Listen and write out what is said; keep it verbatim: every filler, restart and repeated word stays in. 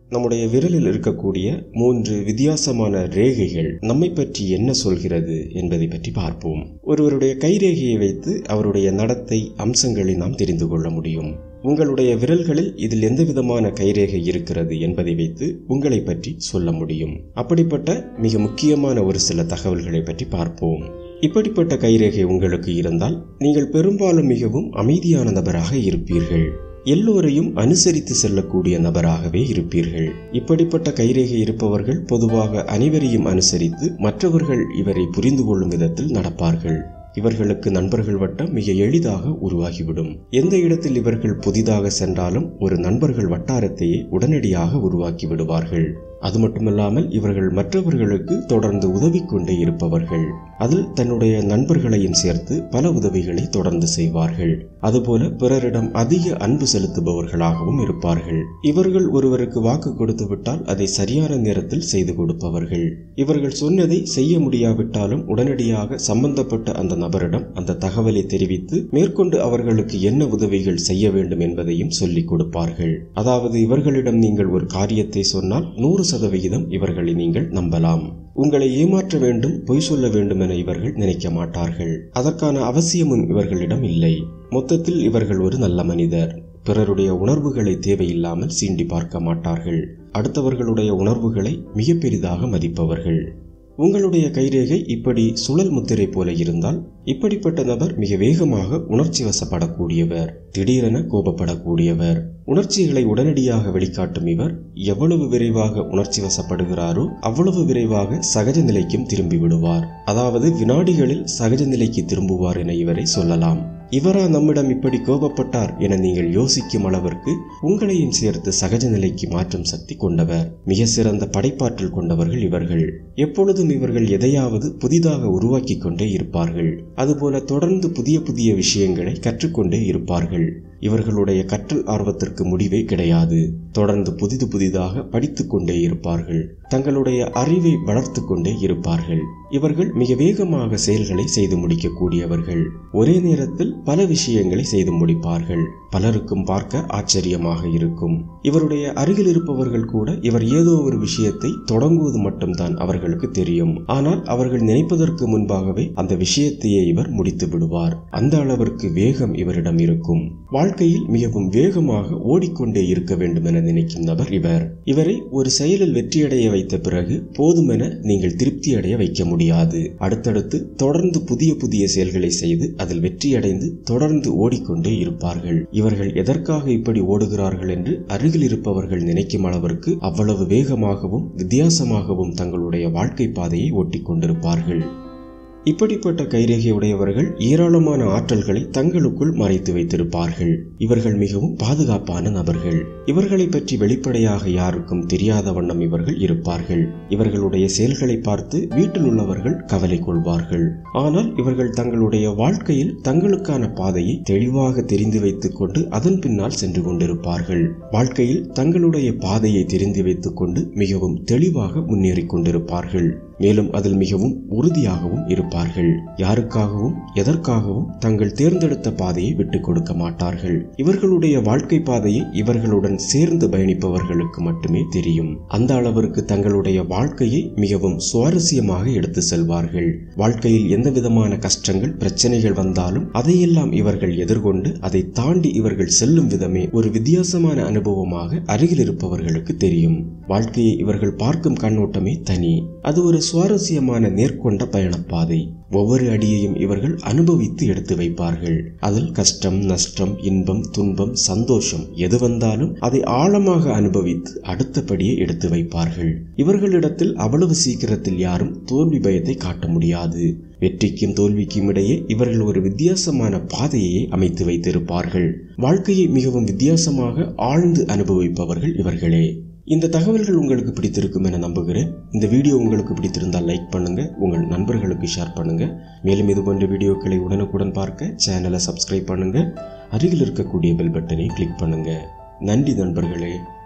நம்முடைய விரலில் இருக்கக்கூடிய மூன்று வித்தியாசமான ரேகைகள் நம்மை பற்றி என்ன சொல்கிறது என்பதை பற்றி பார்ப்போம். ஒருவருடைய கைரேகையை வைத்து அவருடைய நடத்தை அம்சங்களை நாம் தெரிந்து கொள்ள முடியும். உங்களுடைய விரல்களில் இதில் எந்த விதமான கைரேகை இருக்கிறது என்பதை வைத்து உங்களை பற்றி சொல்ல முடியும். அப்படிப்பட்ட மிக முக்கியமான ஒரு சில தகவல்களை பற்றி பார்ப்போம். இப்படிப்பட்ட கைரேகை உங்களுக்கு இருந்தால் நீங்கள் பெரும்பாலும் மிகவும் அமைதியான நபராக இருப்பீர்கள். எல்லோரையும் அனுசரித்து செல்லக்கூடிய நபராகவே இருப்பீர்கள். இப்படிப்பட்ட கைரேகை இருப்பவர்கள் பொதுவாக அனைவரையும் அனுசரித்து மற்றவர்கள் இவரை புரிந்து கொள்ளும் விதத்தில் நடப்பார்கள். இவர்களுக்கு நண்பர்கள் வட்டம் மிக எளிதாக உருவாகிவிடும். எந்த இடத்தில் இவர்கள் புதிதாக சென்றாலும் ஒரு நண்பர்கள் வட்டாரத்தையே உடனடியாக உருவாக்கி விடுவார்கள். அது மட்டுமல்லாமல் இவர்கள் மற்றவர்களுக்கு தொடர்ந்து உதவி கொண்டே இருப்பவர்கள். அதில் தன்னுடைய நண்பர்களையும் சேர்த்து பல உதவிகளை தொடர்ந்து செய்வார்கள். அதுபோல பிறரிடம் அதிக அன்பு செலுத்துபவர்களாகவும் இருப்பார்கள். இவர்கள் ஒருவருக்கு வாக்கு கொடுத்து விட்டால் அதை சரியான நேரத்தில் செய்து கொடுப்பவர்கள். இவர்கள் சொன்னதை செய்ய முடியாவிட்டாலும் உடனடியாக சம்பந்தப்பட்ட அந்த நபரிடம் அந்த தகவலை தெரிவித்து மேற்கொண்டு அவர்களுக்கு என்ன உதவிகள் செய்ய வேண்டும் என்பதையும் சொல்லிக் கொடுப்பார்கள். அதாவது இவர்களிடம் நீங்கள் ஒரு காரியத்தை சொன்னால் நூறு சதவிகிதம் இவர்களை நீங்கள் நம்பலாம். உங்களை ஏமாற்ற வேண்டும், பொய் சொல்ல வேண்டும் என இவர்கள் நினைக்க மாட்டார்கள். அதற்கான அவசியமும் இவர்களிடம் இல்லை. மொத்தத்தில் இவர்கள் ஒரு நல்ல மனிதர். பிறருடைய உணர்வுகளை தேவையில்லாமல் சீண்டி பார்க்க மாட்டார்கள். அடுத்தவர்களுடைய உணர்வுகளை மிக பெரிதாக மதிப்பவர்கள். உங்களுடைய கைரேகை இப்படி சுழல் முத்திரை போல இருந்தால் இப்படிப்பட்ட நபர் மிக வேகமாக உணர்ச்சி வசப்படக்கூடியவர், திடீரென கோபப்படக்கூடியவர். உணர்ச்சிகளை உடனடியாக வெளிக்காட்டும் இவர் எவ்வளவு விரைவாக உணர்ச்சி வசப்படுகிறாரோ அவ்வளவு விரைவாக சகஜ நிலைக்கும் திரும்பி விடுவார். அதாவது வினாடிகளில் சகஜ நிலைக்கு திரும்புவார் என இவரை சொல்லலாம். இவரா நம்மிடம் இப்படி கோபப்பட்டார் என நீங்கள் யோசிக்கும் அளவிற்கு உங்களையும் சேர்த்து சகஜ நிலைக்கு மாற்றும் சக்தி கொண்டவர். மிக சிறந்த படைப்பாற்றல் கொண்டவர்கள் இவர்கள். எப்பொழுதும் இவர்கள் எதையாவது புதிதாக உருவாக்கி கொண்டே இருப்பார்கள். அதுபோல தொடர்ந்து புதிய புதிய விஷயங்களை கற்றுக்கொண்டே இருப்பார்கள். இவர்களுடைய கற்றல் ஆர்வத்திற்கு முடிவே கிடையாது. தொடர்ந்து புதிது புதிதாக படித்துக் கொண்டே இருப்பார்கள். தங்களுடைய அறிவை வளர்த்து கொண்டே இருப்பார்கள். இவர்கள் மிக வேகமாக செயல்களை செய்து முடிக்கக்கூடியவர்கள். ஒரே நேரத்தில் பல விஷயங்களை செய்து முடிப்பார்கள். பலருக்கும் பார்க்க ஆச்சரியமாக இருக்கும். இவருடைய அருகில் இருப்பவர்கள் கூட இவர் ஏதோ ஒரு விஷயத்தை தொடங்குவது மட்டும்தான் அவர்களுக்கு தெரியும். ஆனால் அவர்கள் நினைப்பதற்கு முன்பாகவே அந்த விஷயத்தையே இவர் முடித்து விடுவார். அந்த அளவிற்கு வேகம் இவரிடம் இருக்கும். வாழ்க்கையில் மிகவும் வேகமாக ஓடிக்கொண்டே இருக்க வேண்டும் என நினைக்கும் நபர் இவர். இவரை ஒரு செயலில் வெற்றியடைய வைத்த பிறகு போதுமென நீங்கள் திருப்தி அடைய வைக்க முடியாது. அடுத்தடுத்து தொடர்ந்து புதிய புதிய செயல்களை செய்து அதில் வெற்றியடைந்து தொடர்ந்து ஓடிக்கொண்டே இருப்பார்கள். இவர்கள் எதற்காக இப்படி ஓடுகிறார்கள் என்று அருகில் இருப்பவர்கள் நினைக்கும் அளவிற்கு அவ்வளவு வேகமாகவும் வித்தியாசமாகவும் தங்களுடைய வாழ்க்கை பாதையை ஓட்டிக் கொண்டிருப்பார்கள். இப்படிப்பட்ட கைரேகை உடையவர்கள் ஏராளமான ஆற்றல்களை தங்களுக்குள் மறைத்து வைத்திருப்பார்கள். இவர்கள் மிகவும் பாதுகாப்பான நபர்கள். இவர்களை பற்றி வெளிப்படையாக யாருக்கும் தெரியாத வண்ணம் இவர்கள் இருப்பார்கள். இவர்களுடைய செயல்களை பார்த்து வீட்டில் உள்ளவர்கள் கவலை கொள்வார்கள். ஆனால் இவர்கள் தங்களுடைய வாழ்க்கையில் தங்களுக்கான பாதையை தெளிவாக தெரிந்து வைத்துக் கொண்டு அதன் பின்னால் சென்று கொண்டிருப்பார்கள். வாழ்க்கையில் தங்களுடைய பாதையை தெரிந்து வைத்துக் கொண்டு மிகவும் தெளிவாக முன்னேறி கொண்டிருப்பார்கள். மேலும் அதில் மிகவும் உறுதியாகவும் இருப்பார்கள். யாருக்காகவும் எதற்காகவும் தங்கள் தேர்ந்தெடுத்த பாதையை விட்டுக் கொடுக்க மாட்டார்கள். இவர்களுடைய வாழ்க்கை பாதையை இவர்களுடன் சேர்ந்து பயணிப்பவர்களுக்கு மட்டுமே தெரியும். அந்த அளவிற்கு தங்களுடைய வாழ்க்கையை மிகவும் சுவாரஸ்யமாக எடுத்து செல்வார்கள். வாழ்க்கையில் எந்த விதமான கஷ்டங்கள் பிரச்சனைகள் வந்தாலும் அதையெல்லாம் இவர்கள் எதிர்கொண்டு அதை தாண்டி இவர்கள் செல்லும் விதமே ஒரு வித்தியாசமான அனுபவமாக அருகில் இருப்பவர்களுக்கு தெரியும். வாழ்க்கையை இவர்கள் பார்க்கும் கண்ணோட்டமே தனி. அது ஒரு சுவாரஸ்யமான நேர்கொண்ட பயணப்பாதை. ஒவ்வொரு அடியையும் இவர்கள் அனுபவித்து எடுத்து வைப்பார்கள். அதில் கஷ்டம், நஷ்டம், இன்பம், துன்பம், சந்தோஷம் எது வந்தாலும் அதை ஆழமாக அனுபவித்து அடுத்தபடியே எடுத்து வைப்பார்கள். இவர்களிடத்தில் அவ்வளவு சீக்கிரத்தில் யாரும் தோல்வி பயத்தை காட்ட முடியாது. வெற்றிக்கும் தோல்விக்கும் இடையே இவர்கள் ஒரு வித்தியாசமான பாதையை அமைத்து வைத்திருப்பார்கள். வாழ்க்கையை மிகவும் வித்தியாசமாக ஆழ்ந்து அனுபவிப்பவர்கள் இவர்களே. இந்த தகவல்கள் உங்களுக்கு பிடித்திருக்கும் என நம்புகிறேன். இந்த வீடியோ உங்களுக்கு பிடித்திருந்தால் லைக் பண்ணுங்க, உங்கள் நண்பர்களுக்கு ஷேர் பண்ணுங்க. மேலும் இது போன்ற வீடியோக்களை உடனுக்குடன் பார்க்க சேனலை சப்ஸ்கிரைப் பண்ணுங்க. அருகில் இருக்கக்கூடிய பெல் பட்டனை கிளிக் பண்ணுங்க. நன்றி நண்பர்களே.